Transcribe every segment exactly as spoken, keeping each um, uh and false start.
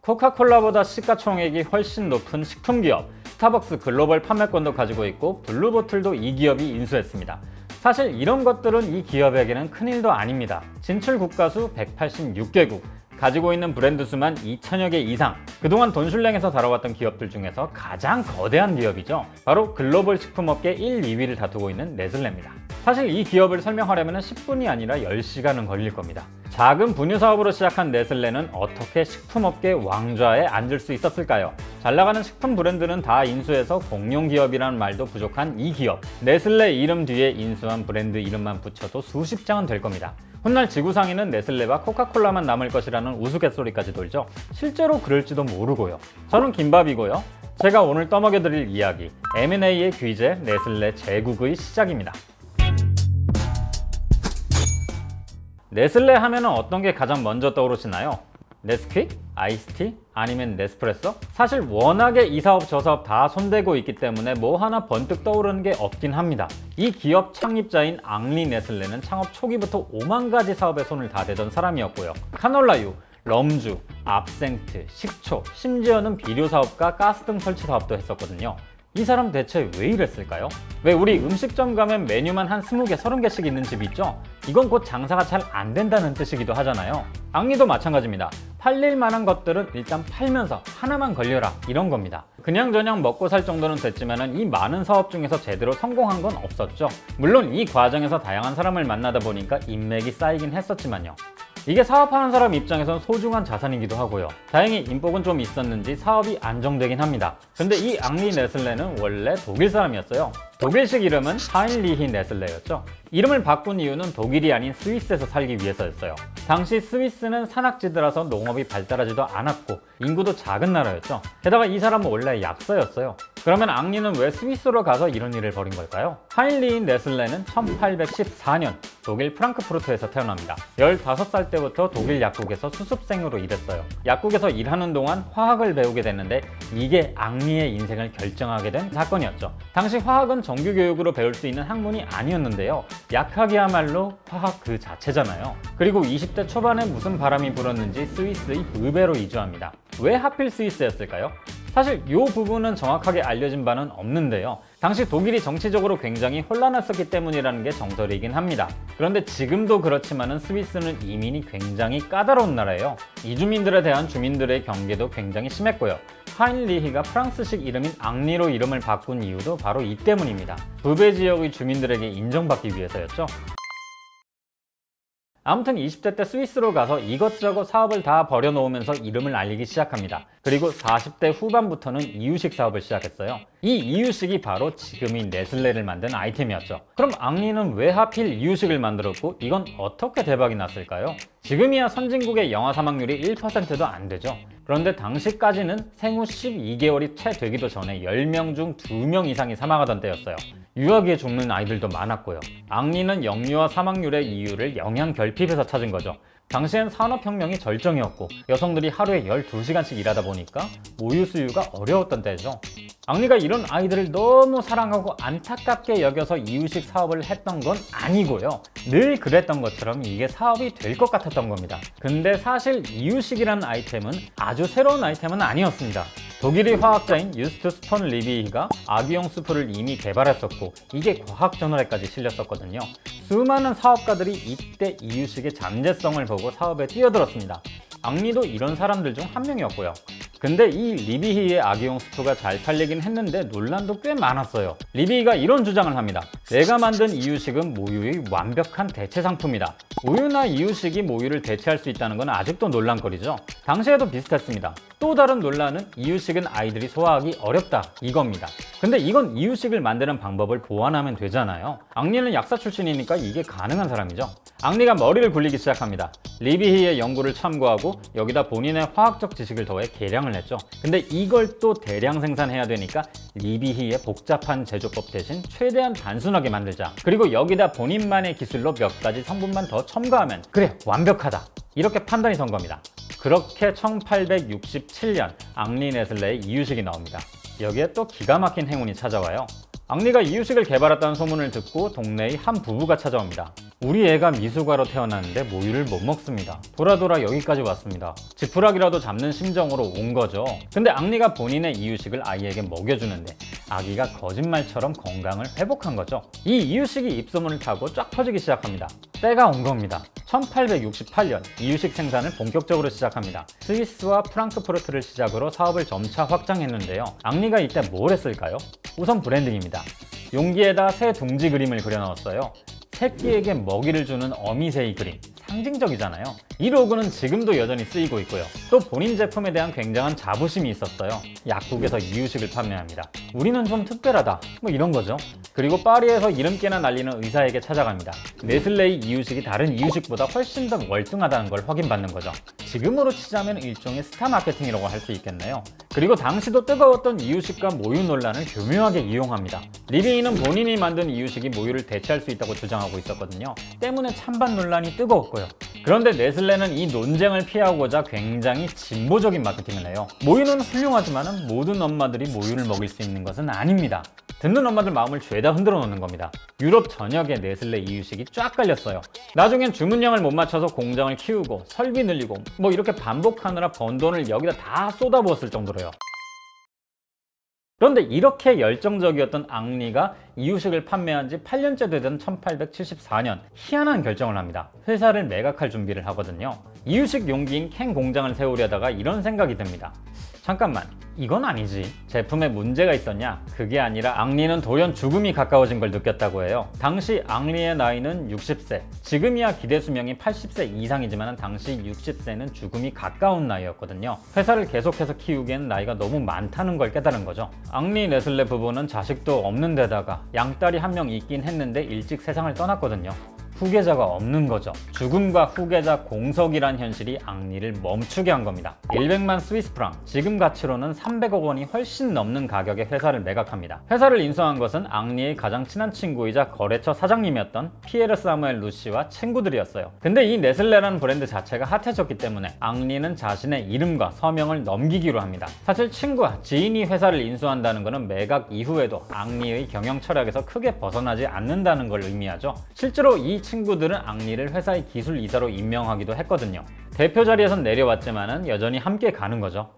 코카콜라보다 시가총액이 훨씬 높은 식품기업 스타벅스 글로벌 판매권도 가지고 있고 블루보틀도 이 기업이 인수했습니다. 사실 이런 것들은 이 기업에게는 큰일도 아닙니다. 진출 국가수 백팔십육 개국, 가지고 있는 브랜드 수만 이천여 개 이상, 그동안 돈슐랭에서 다뤄왔던 기업들 중에서 가장 거대한 기업이죠. 바로 글로벌 식품업계 일, 이 위를 다투고 있는 네슬레입니다. 사실 이 기업을 설명하려면 십 분이 아니라 열 시간은 걸릴 겁니다. 작은 분유 사업으로 시작한 네슬레는 어떻게 식품업계 왕좌에 앉을 수 있었을까요? 잘나가는 식품 브랜드는 다 인수해서 공룡기업이라는 말도 부족한 이 기업. 네슬레 이름 뒤에 인수한 브랜드 이름만 붙여도 수십 장은 될 겁니다. 훗날 지구상에는 네슬레와 코카콜라만 남을 것이라는 우스갯소리까지 돌죠. 실제로 그럴지도 모르고요. 저는 김밥이고요. 제가 오늘 떠먹여드릴 이야기, 엠 앤 에이의 귀재 네슬레 제국의 시작입니다. 네슬레 하면은 어떤 게 가장 먼저 떠오르시나요? 네스퀵? 아이스티? 아니면 네스프레소? 사실 워낙에 이 사업 저 사업 다 손대고 있기 때문에 뭐 하나 번뜩 떠오르는 게 없긴 합니다. 이 기업 창립자인 앙리 네슬레는 창업 초기부터 오만 가지 사업에 손을 다 대던 사람이었고요. 카놀라유, 럼주, 압생트, 식초, 심지어는 비료 사업과 가스등 설치 사업도 했었거든요. 이 사람 대체 왜 이랬을까요? 왜 우리 음식점 가면 메뉴만 한 스무 개, 서른 개씩 있는 집 있죠? 이건 곧 장사가 잘 안 된다는 뜻이기도 하잖아요. 앙리도 마찬가지입니다. 팔릴 만한 것들은 일단 팔면서 하나만 걸려라, 이런 겁니다. 그냥저냥 먹고 살 정도는 됐지만 이 많은 사업 중에서 제대로 성공한 건 없었죠. 물론 이 과정에서 다양한 사람을 만나다 보니까 인맥이 쌓이긴 했었지만요. 이게 사업하는 사람 입장에선 소중한 자산이기도 하고요. 다행히 인복은 좀 있었는지 사업이 안정되긴 합니다. 근데 이 앙리 네슬레는 원래 독일 사람이었어요. 독일식 이름은 하인리히 네슬레였죠. 이름을 바꾼 이유는 독일이 아닌 스위스에서 살기 위해서였어요. 당시 스위스는 산악지대라서 농업이 발달하지도 않았고 인구도 작은 나라였죠. 게다가 이 사람은 원래 약사였어요. 그러면 앙리는 왜 스위스로 가서 이런 일을 벌인 걸까요? 하인리히 네슬레는 천팔백십사 년 독일 프랑크푸르트에서 태어납니다. 열다섯 살 때부터 독일 약국에서 수습생으로 일했어요. 약국에서 일하는 동안 화학을 배우게 됐는데 이게 앙리의 인생을 결정하게 된 사건이었죠. 당시 화학은 정규 교육으로 배울 수 있는 학문이 아니었는데요. 약학이야말로 화학 그 자체잖아요. 그리고 이십 대 초반에 무슨 바람이 불었는지 스위스의 브베로 이주합니다. 왜 하필 스위스였을까요? 사실 이 부분은 정확하게 알려진 바는 없는데요. 당시 독일이 정치적으로 굉장히 혼란했었기 때문이라는 게 정설이긴 합니다. 그런데 지금도 그렇지만은 스위스는 이민이 굉장히 까다로운 나라예요. 이주민들에 대한 주민들의 경계도 굉장히 심했고요. 하인리히가 프랑스식 이름인 앙리로 이름을 바꾼 이유도 바로 이 때문입니다. 브베 지역의 주민들에게 인정받기 위해서였죠. 아무튼 이십 대 때 스위스로 가서 이것저것 사업을 다 버려놓으면서 이름을 알리기 시작합니다. 그리고 사십 대 후반부터는 이유식 사업을 시작했어요. 이 이유식이 바로 지금의 네슬레를 만든 아이템이었죠. 그럼 앙리는 왜 하필 이유식을 만들었고 이건 어떻게 대박이 났을까요? 지금이야 선진국의 영아 사망률이 일 퍼센트도 안 되죠. 그런데 당시까지는 생후 십이 개월이 채 되기도 전에 열 명 중 두 명 이상이 사망하던 때였어요. 유아기에 죽는 아이들도 많았고요. 앙리는 영유아 사망률의 이유를 영양 결핍에서 찾은 거죠. 당시엔 산업혁명이 절정이었고 여성들이 하루에 열두 시간씩 일하다 보니까 모유 수유가 어려웠던 때죠. 앙리가 이런 아이들을 너무 사랑하고 안타깝게 여겨서 이유식 사업을 했던 건 아니고요. 늘 그랬던 것처럼 이게 사업이 될 것 같았던 겁니다. 근데 사실 이유식이라는 아이템은 아주 새로운 아이템은 아니었습니다. 독일의 화학자인 유스투스 폰 리비히가 아기용 수프를 이미 개발했었고 이게 과학저널에까지 실렸었거든요. 수많은 사업가들이 이때 이유식의 잠재성을 보고 사업에 뛰어들었습니다. 앙리도 이런 사람들 중 한 명이었고요. 근데 이 리비히의 아기용 수프가 잘 팔리긴 했는데 논란도 꽤 많았어요. 리비히가 이런 주장을 합니다. 내가 만든 이유식은 모유의 완벽한 대체 상품이다. 우유나 이유식이 모유를 대체할 수 있다는 건 아직도 논란거리죠. 당시에도 비슷했습니다. 또 다른 논란은 이유식은 아이들이 소화하기 어렵다, 이겁니다. 근데 이건 이유식을 만드는 방법을 보완하면 되잖아요. 앙리는 약사 출신이니까 이게 가능한 사람이죠. 앙리가 머리를 굴리기 시작합니다. 리비히의 연구를 참고하고 여기다 본인의 화학적 지식을 더해 개량을 했죠. 근데 이걸 또 대량 생산해야 되니까 리비히의 복잡한 제조법 대신 최대한 단순하게 만들자. 그리고 여기다 본인만의 기술로 몇 가지 성분만 더 첨가하면 그래, 완벽하다, 이렇게 판단이 선 겁니다. 그렇게 천팔백육십칠 년 앙리 네슬레의 이유식이 나옵니다. 여기에 또 기가 막힌 행운이 찾아와요. 앙리가 이유식을 개발했다는 소문을 듣고 동네의 한 부부가 찾아옵니다. 우리 애가 미숙아로 태어났는데 모유를 못 먹습니다. 돌아 돌아 여기까지 왔습니다. 지푸라기라도 잡는 심정으로 온 거죠. 근데 앙리가 본인의 이유식을 아이에게 먹여주는데 아기가 거짓말처럼 건강을 회복한 거죠. 이 이유식이 입소문을 타고 쫙 퍼지기 시작합니다. 때가 온 겁니다. 천팔백육십팔 년 이유식 생산을 본격적으로 시작합니다. 스위스와 프랑크푸르트를 시작으로 사업을 점차 확장했는데요. 앙리가 이때 뭘 했을까요? 우선 브랜딩입니다. 용기에다 새 둥지 그림을 그려 넣었어요. 새끼에게 먹이를 주는 어미새의 그림, 상징적이잖아요. 이 로고는 지금도 여전히 쓰이고 있고요. 또 본인 제품에 대한 굉장한 자부심이 있었어요. 약국에서 이유식을 판매합니다. 우리는 좀 특별하다, 뭐 이런 거죠. 그리고 파리에서 이름깨나 날리는 의사에게 찾아갑니다. 네슬레의 이유식이 다른 이유식보다 훨씬 더 월등하다는 걸 확인받는 거죠. 지금으로 치자면 일종의 스타 마케팅이라고 할 수 있겠네요. 그리고 당시도 뜨거웠던 이유식과 모유 논란을 교묘하게 이용합니다. 리비인은 본인이 만든 이유식이 모유를 대체할 수 있다고 주장하고 있었거든요. 때문에 찬반 논란이 뜨거웠고요. 그런데 네슬레는 이 논쟁을 피하고자 굉장히 진보적인 마케팅을 해요. 모유는 훌륭하지만 모든 엄마들이 모유를 먹일 수 있는 것은 아닙니다. 듣는 엄마들 마음을 죄다 흔들어 놓는 겁니다. 유럽 전역에 네슬레 이유식이 쫙 깔렸어요. 나중엔 주문량을 못 맞춰서 공장을 키우고 설비 늘리고 뭐 이렇게 반복하느라 번 돈을 여기다 다 쏟아부었을 정도로요. 그런데 이렇게 열정적이었던 앙리가 이유식을 판매한 지 팔 년째 되던 천팔백칠십사 년 희한한 결정을 합니다. 회사를 매각할 준비를 하거든요. 이유식 용기인 캔 공장을 세우려다가 이런 생각이 듭니다. 잠깐만, 이건 아니지. 제품에 문제가 있었냐? 그게 아니라 앙리는 돌연 죽음이 가까워진 걸 느꼈다고 해요. 당시 앙리의 나이는 육십 세, 지금이야 기대 수명이 팔십 세 이상이지만 당시 육십 세는 죽음이 가까운 나이였거든요. 회사를 계속해서 키우기엔 나이가 너무 많다는 걸 깨달은 거죠. 앙리 네슬레 부부는 자식도 없는 데다가 양딸이 한 명 있긴 했는데 일찍 세상을 떠났거든요. 후계자가 없는 거죠. 죽음과 후계자 공석이란 현실이 앙리를 멈추게 한 겁니다. 일백만 스위스 프랑, 지금 가치로는 삼백억 원이 훨씬 넘는 가격에 회사를 매각합니다. 회사를 인수한 것은 앙리의 가장 친한 친구이자 거래처 사장님이었던 피에르 사무엘 루시와 친구들이었어요. 근데 이 네슬레라는 브랜드 자체가 핫해졌기 때문에 앙리는 자신의 이름과 서명을 넘기기로 합니다. 사실 친구와 지인이 회사를 인수한다는 것은 매각 이후에도 앙리의 경영 철학에서 크게 벗어나지 않는다는 걸 의미하죠. 실제로 이 친구들은 앙리를 회사의 기술 이사로 임명하기도 했거든요. 대표 자리에선 내려왔지만은 여전히 함께 가는 거죠.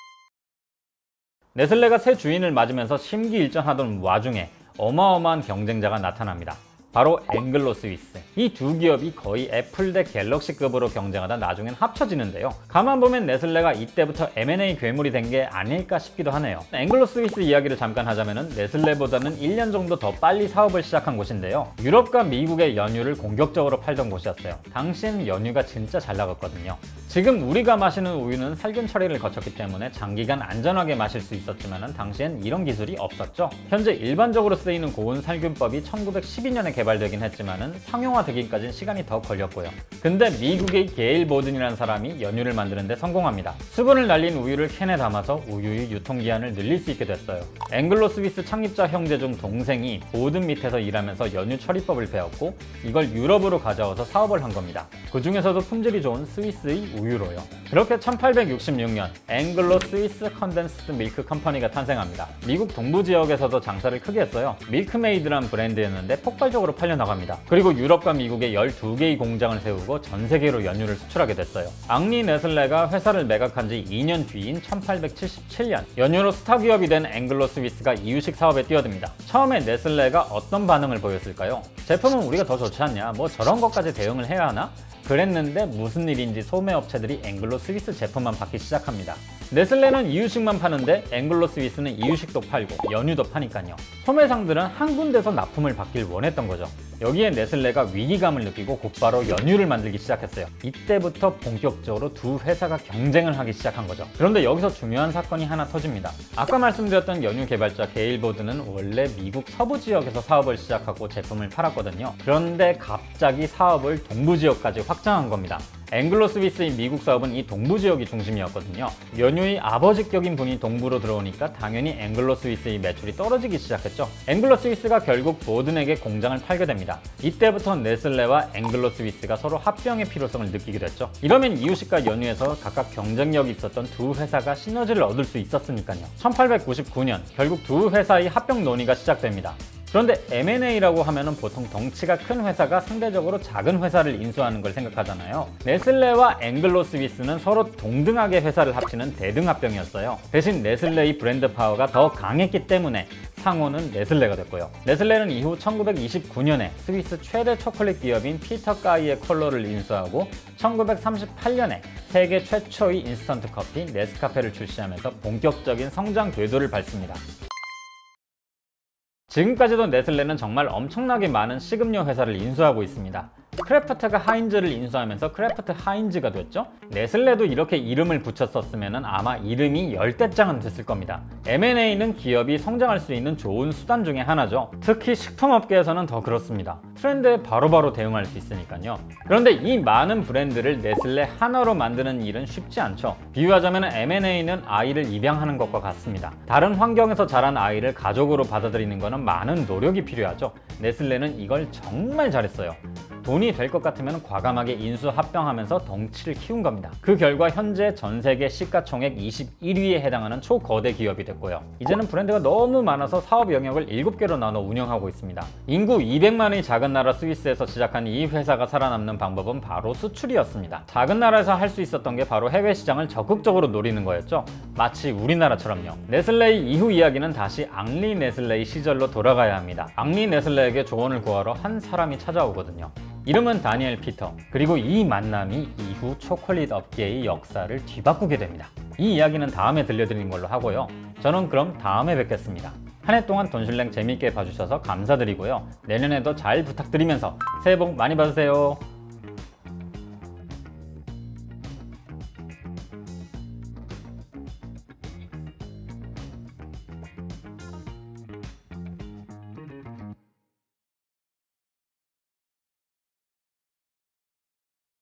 네슬레가 새 주인을 맞으면서 심기일전하던 와중에 어마어마한 경쟁자가 나타납니다. 바로 앵글로 스위스. 이 두 기업이 거의 애플 대 갤럭시급으로 경쟁하다 나중엔 합쳐지는데요. 가만 보면 네슬레가 이때부터 엠 앤 에이 괴물이 된 게 아닐까 싶기도 하네요. 앵글로 스위스 이야기를 잠깐 하자면은 네슬레보다는 일 년 정도 더 빨리 사업을 시작한 곳인데요. 유럽과 미국의 연유를 공격적으로 팔던 곳이었어요. 당시엔 연유가 진짜 잘 나갔거든요. 지금 우리가 마시는 우유는 살균 처리를 거쳤기 때문에 장기간 안전하게 마실 수 있었지만 당시엔 이런 기술이 없었죠. 현재 일반적으로 쓰이는 고온 살균법이 천구백십이 년에 개발되긴 했지만 상용화되기까지는 시간이 더 걸렸고요. 근데 미국의 게일 보든이라는 사람이 연유를 만드는데 성공합니다. 수분을 날린 우유를 캔에 담아서 우유의 유통기한을 늘릴 수 있게 됐어요. 앵글로 스위스 창립자 형제 중 동생이 보든 밑에서 일하면서 연유 처리법을 배웠고 이걸 유럽으로 가져와서 사업을 한 겁니다. 그 중에서도 품질이 좋은 스위스의 우유로요. 그렇게 천팔백육십육 년 앵글로 스위스 컨덴스드 밀크 컴퍼니가 탄생합니다. 미국 동부 지역에서도 장사를 크게 했어요. 밀크메이드란 브랜드였는데 폭발적으로 팔려나갑니다. 그리고 유럽과 미국에 열두 개의 공장을 세우고 전 세계로 연유를 수출하게 됐어요. 앙리 네슬레가 회사를 매각한 지 이 년 뒤인 천팔백칠십칠 년 연유로 스타 기업이 된 앵글로 스위스가 이유식 사업에 뛰어듭니다. 처음에 네슬레가 어떤 반응을 보였을까요? 제품은 우리가 더 좋지 않냐? 뭐 저런 것까지 대응을 해야 하나? 그랬는데 무슨 일인지 소매업체들이 앵글로 스위스 제품만 받기 시작합니다. 네슬레는 이유식만 파는데 앵글로 스위스는 이유식도 팔고 연유도 파니까요. 소매상들은 한 군데서 납품을 받길 원했던 거죠. 여기에 네슬레가 위기감을 느끼고 곧바로 연유를 만들기 시작했어요. 이때부터 본격적으로 두 회사가 경쟁을 하기 시작한 거죠. 그런데 여기서 중요한 사건이 하나 터집니다. 아까 말씀드렸던 연유 개발자 게일보드는 원래 미국 서부 지역에서 사업을 시작하고 제품을 팔았거든요. 그런데 갑자기 사업을 동부 지역까지 확장한 겁니다. 앵글로 스위스의 미국 사업은 이 동부 지역이 중심이었거든요. 연유의 아버지격인 분이 동부로 들어오니까 당연히 앵글로 스위스의 매출이 떨어지기 시작했죠. 앵글로 스위스가 결국 보든에게 공장을 팔게 됩니다. 이때부터 네슬레와 앵글로 스위스가 서로 합병의 필요성을 느끼게 됐죠. 이러면 이유식과 연유에서 각각 경쟁력이 있었던 두 회사가 시너지를 얻을 수 있었으니까요. 천팔백구십구 년 결국 두 회사의 합병 논의가 시작됩니다. 그런데 엠 앤 에이라고 하면은 보통 덩치가 큰 회사가 상대적으로 작은 회사를 인수하는 걸 생각하잖아요. 네슬레와 앵글로 스위스는 서로 동등하게 회사를 합치는 대등합병이었어요. 대신 네슬레의 브랜드 파워가 더 강했기 때문에 상호는 네슬레가 됐고요. 네슬레는 이후 천구백이십구 년에 스위스 최대 초콜릿 기업인 피터 까이의 컬러를 인수하고 천구백삼십팔 년에 세계 최초의 인스턴트 커피 네스카페를 출시하면서 본격적인 성장 궤도를 밟습니다. 지금까지도 네슬레는 정말 엄청나게 많은 식음료 회사를 인수하고 있습니다. 크래프트가 하인즈를 인수하면서 크래프트 하인즈가 됐죠. 네슬레도 이렇게 이름을 붙였었으면 아마 이름이 열대장은 됐을 겁니다. 엠 앤 에이는 기업이 성장할 수 있는 좋은 수단 중에 하나죠. 특히 식품업계에서는 더 그렇습니다. 트렌드에 바로바로 대응할 수 있으니까요. 그런데 이 많은 브랜드를 네슬레 하나로 만드는 일은 쉽지 않죠. 비유하자면 엠 앤 에이는 아이를 입양하는 것과 같습니다. 다른 환경에서 자란 아이를 가족으로 받아들이는 것은 많은 노력이 필요하죠. 네슬레는 이걸 정말 잘했어요. 돈이 될 것 같으면 과감하게 인수 합병하면서 덩치를 키운 겁니다. 그 결과 현재 전 세계 시가총액 이십일 위에 해당하는 초거대 기업이 됐고요. 이제는 브랜드가 너무 많아서 사업 영역을 일곱 개로 나눠 운영하고 있습니다. 인구 이백만의 작은 나라 스위스에서 시작한 이 회사가 살아남는 방법은 바로 수출이었습니다. 작은 나라에서 할 수 있었던 게 바로 해외 시장을 적극적으로 노리는 거였죠. 마치 우리나라처럼요. 네슬레의 이후 이야기는 다시 앙리 네슬레의 시절로 돌아가야 합니다. 앙리 네슬레에게 조언을 구하러 한 사람이 찾아오거든요. 이름은 다니엘 피터. 그리고 이 만남이 이후 초콜릿 업계의 역사를 뒤바꾸게 됩니다. 이 이야기는 다음에 들려드리는 걸로 하고요. 저는 그럼 다음에 뵙겠습니다. 한 해 동안 돈슐랭 재미있게 봐주셔서 감사드리고요. 내년에도 잘 부탁드리면서 새해 복 많이 받으세요.